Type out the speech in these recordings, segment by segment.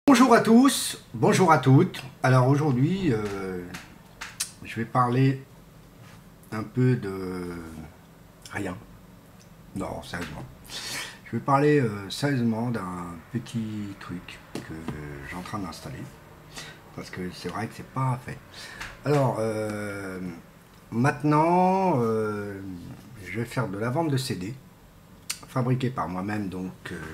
Bonjour à tous, bonjour à toutes. Alors aujourd'hui, je vais parler un peu de rien. Non, sérieusement. Je vais parler sérieusement d'un petit truc que j'ai en train d'installer. Parce que c'est vrai que c'est pas fait. Alors, maintenant, je vais faire de la vente de CD, fabriquée par moi-même, donc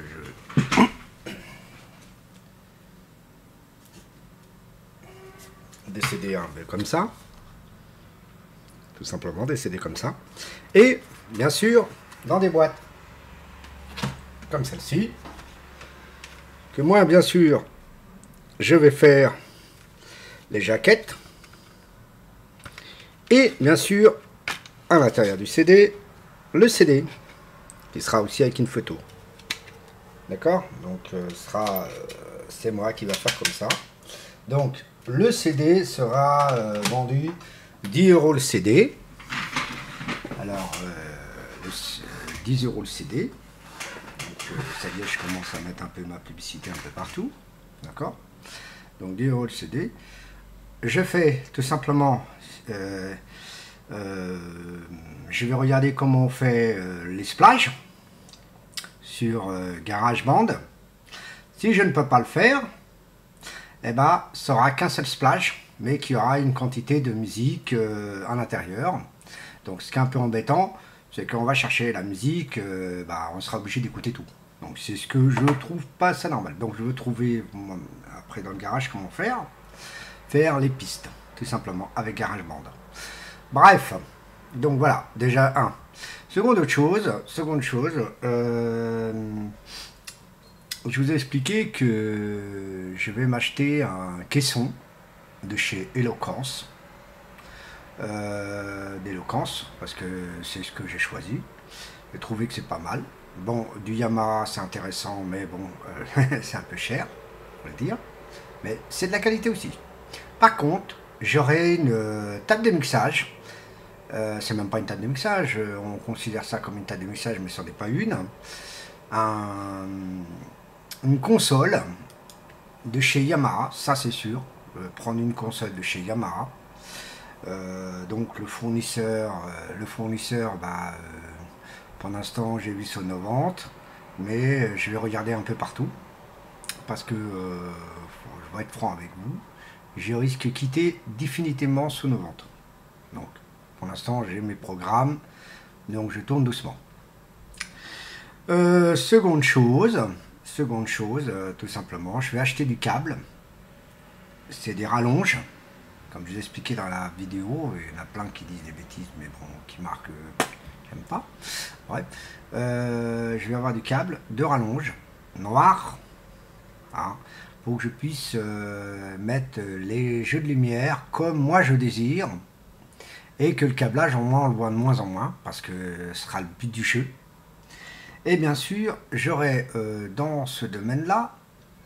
des CD comme ça, tout simplement des CD comme ça, et bien sûr dans des boîtes comme celle-ci, que moi bien sûr je vais faire les jaquettes, et bien sûr à l'intérieur du CD, le CD, qui sera aussi avec une photo. D'accord? Donc c'est moi qui va faire comme ça. Donc le CD sera vendu 10 € le CD. Alors 10 € le CD. Donc ça y est, je commence à mettre un peu ma publicité un peu partout. D'accord? Donc 10 € le CD. Je fais tout simplement, je vais regarder comment on fait les splash sur GarageBand. Si je ne peux pas le faire, eh ben, ça aura qu'un seul splash, mais qui aura une quantité de musique à l'intérieur. Donc ce qui est un peu embêtant, c'est qu'on va chercher la musique, on sera obligé d'écouter tout. Donc c'est ce que je trouve pas assez normal. Donc je veux trouver après dans le garage comment faire les pistes, tout simplement, avec GarageBand. Bref, donc voilà, déjà un. Seconde chose, je vous ai expliqué que je vais m'acheter un caisson de chez Eloquence, d'Eloquence, parce que c'est ce que j'ai choisi. J'ai trouvé que c'est pas mal. Bon, du Yamaha c'est intéressant, mais bon, c'est un peu cher, faut le dire. Mais c'est de la qualité aussi. Par contre, j'aurai une table de mixage. C'est même pas une table de mixage, on considère ça comme une table de mixage, mais ce n'est pas une. Une console de chez Yamaha, ça c'est sûr. Prendre une console de chez Yamaha. Donc le fournisseur, pour l'instant j'ai vu son vente, mais je vais regarder un peu partout parce que je vais être franc avec vous, je risque de quitter définitivement sous nos ventes. Donc pour l'instant j'ai mes programmes, donc je tourne doucement. Seconde chose, tout simplement, je vais acheter du câble. C'est des rallonges, comme je vous ai expliqué dans la vidéo. Il y en a plein qui disent des bêtises, mais bon, qui marquent, j'aime pas. Bref, je vais avoir du câble de rallonge noir, hein, pour que je puisse mettre les jeux de lumière comme moi je désire, et que le câblage, on le voit de moins en moins, parce que ce sera le but du jeu. Et bien sûr, j'aurai dans ce domaine-là,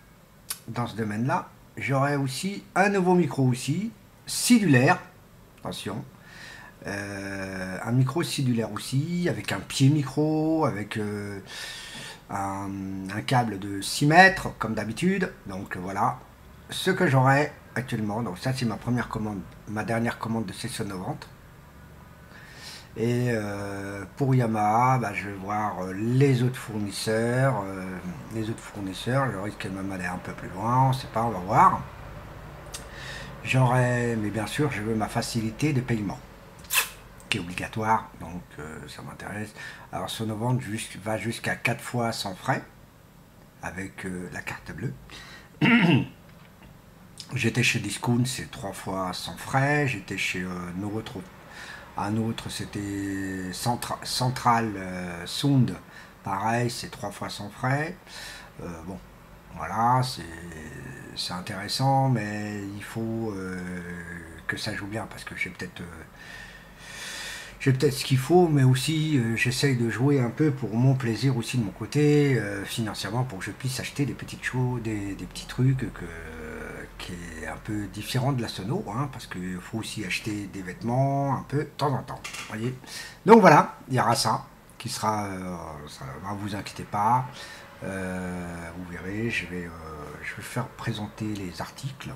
j'aurai aussi un nouveau micro aussi, cellulaire, attention, un micro cellulaire aussi, avec un pied micro, avec un câble de 6 mètres, comme d'habitude. Donc voilà, ce que j'aurai actuellement. Donc ça c'est ma première commande, ma dernière commande de session de vente. Et pour Yamaha, je vais voir les autres fournisseurs. Je risque de même aller un peu plus loin, on ne sait pas, on va voir. Mais bien sûr, je veux ma facilité de paiement, qui est obligatoire, donc ça m'intéresse. Alors Sonovente va jusqu'à 4 fois sans frais, avec la carte bleue. J'étais chez Discount, c'est 3 fois sans frais. J'étais chez un autre, c'était Central Sound, pareil, c'est 3 fois sans frais. Bon, voilà, c'est intéressant, mais il faut que ça joue bien, parce que j'ai peut-être ce qu'il faut, mais aussi j'essaye de jouer un peu pour mon plaisir aussi de mon côté, financièrement, pour que je puisse acheter des petites choses, des petits trucs qui est un peu différent de la sono, hein, parce qu'il faut aussi acheter des vêtements un peu de temps en temps, voyez. Donc voilà, il y aura ça qui sera, vous inquiétez pas, vous verrez, je vais je vais faire présenter les articles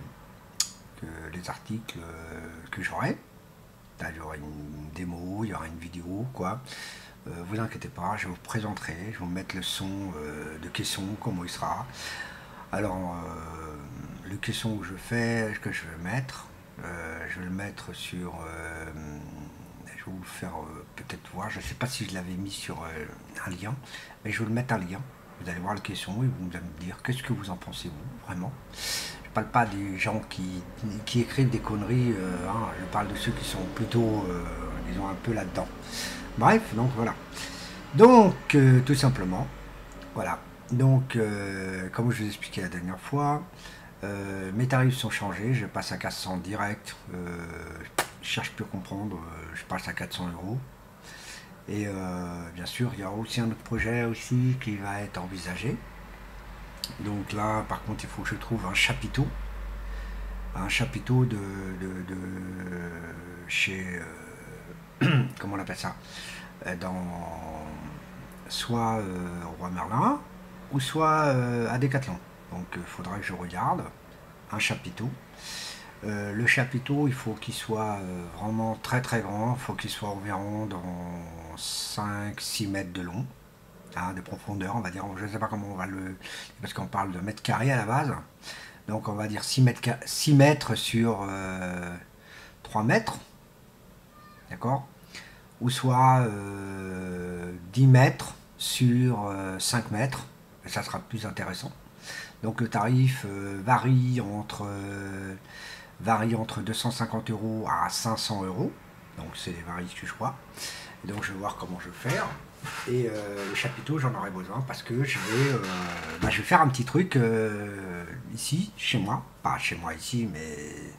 que j'aurai. Là, il y aura une démo, il y aura une vidéo, quoi. Vous inquiétez pas, je vous présenterai, je vais vous mettre le son de caisson, comment il sera. Alors, le caisson que je fais, que je vais mettre, je vais le mettre sur... je vais vous le faire peut-être voir, je ne sais pas si je l'avais mis sur un lien, mais je vais le mettre un lien. Vous allez voir le caisson et vous allez me dire qu'est-ce que vous en pensez, vous, vraiment. Je ne parle pas des gens qui écrivent des conneries, hein, je parle de ceux qui sont plutôt, disons, un peu là-dedans. Bref, donc voilà. Donc, tout simplement, voilà. Donc, comme je vous ai expliqué la dernière fois, mes tarifs sont changés, je passe à 400 direct, je cherche plus à comprendre, je passe à 400 €. Et bien sûr, il y a aussi un autre projet aussi qui va être envisagé. Donc là, par contre, il faut que je trouve un chapiteau de chez, comment on appelle ça, dans soit Roi Merlin ou soit à Decathlon. Donc il faudra que je regarde un chapiteau. Le chapiteau, il faut qu'il soit vraiment très très grand, il faut qu'il soit environ dans 5-6 mètres de long, hein, de profondeur, on va dire, je ne sais pas comment on va le... parce qu'on parle de mètres carrés à la base, donc on va dire 6 mètres sur 3 mètres, d'accord, ou soit 10 mètres sur 5 mètres, et ça sera plus intéressant. Donc le tarif varie entre 250 € à 500 €, donc c'est les varies que je vois. Et donc je vais voir comment je vais faire. Et le chapiteau, j'en aurai besoin parce que je vais faire un petit truc ici, chez moi, pas chez moi ici, mais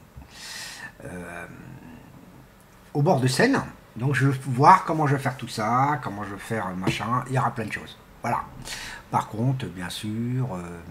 au bord de Seine. Donc je vais voir comment je vais faire tout ça, comment je vais faire machin, il y aura plein de choses. Voilà. Par contre, bien sûr,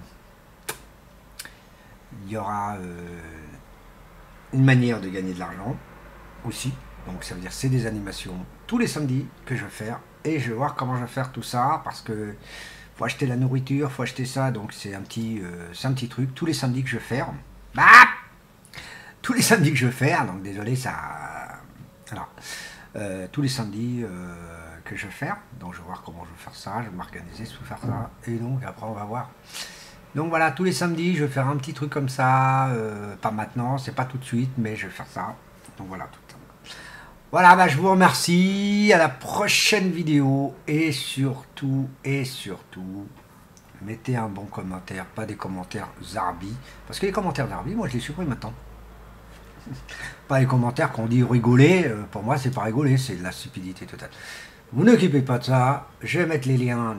il y aura une manière de gagner de l'argent aussi. Donc ça veut dire c'est des animations tous les samedis que je vais faire. Et je vais voir comment je vais faire tout ça parce que faut acheter la nourriture, faut acheter ça. Donc c'est un petit truc tous les samedis que je vais faire. Ah, tous les samedis que je vais faire. Donc désolé ça. Alors tous les samedis que je vais faire. Donc je vais voir comment je vais faire ça. Je vais m'organiser pour faire ça. Et donc après on va voir. Donc voilà, tous les samedis, je vais faire un petit truc comme ça, pas maintenant, c'est pas tout de suite, mais je vais faire ça. Donc voilà, tout ça. Voilà, bah, je vous remercie, à la prochaine vidéo, et surtout, mettez un bon commentaire, pas des commentaires zarbi, parce que les commentaires zarbi, moi je les supprime maintenant. Pas les commentaires qu'on dit rigoler, pour moi c'est pas rigoler, c'est de la stupidité totale. Vous n'occupez pas de ça, je vais mettre les liens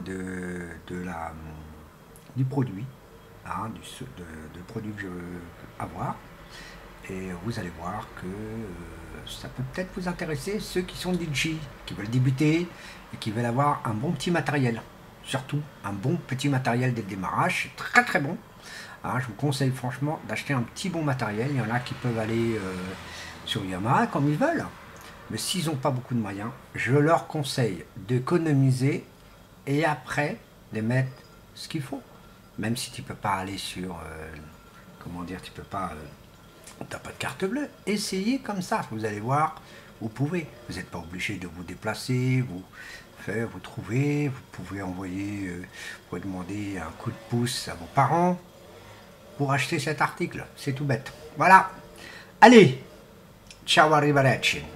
du produit. Hein, de produits que je veux avoir, et vous allez voir que ça peut peut-être vous intéresser, ceux qui sont DJ, qui veulent débuter et qui veulent avoir un bon petit matériel, surtout un bon petit matériel dès le démarrage, c'est très très bon. Hein, je vous conseille franchement d'acheter un petit bon matériel. Il y en a qui peuvent aller sur Yamaha comme ils veulent, mais s'ils n'ont pas beaucoup de moyens, je leur conseille d'économiser et après de mettre ce qu'il faut. Même si tu peux pas aller sur, comment dire, tu peux pas, t'as pas de carte bleue, essayez comme ça, vous allez voir, vous pouvez, vous n'êtes pas obligé de vous déplacer, vous trouvez, vous pouvez envoyer, vous pouvez demander un coup de pouce à vos parents pour acheter cet article, c'est tout bête. Voilà, allez, ciao, arrivederci.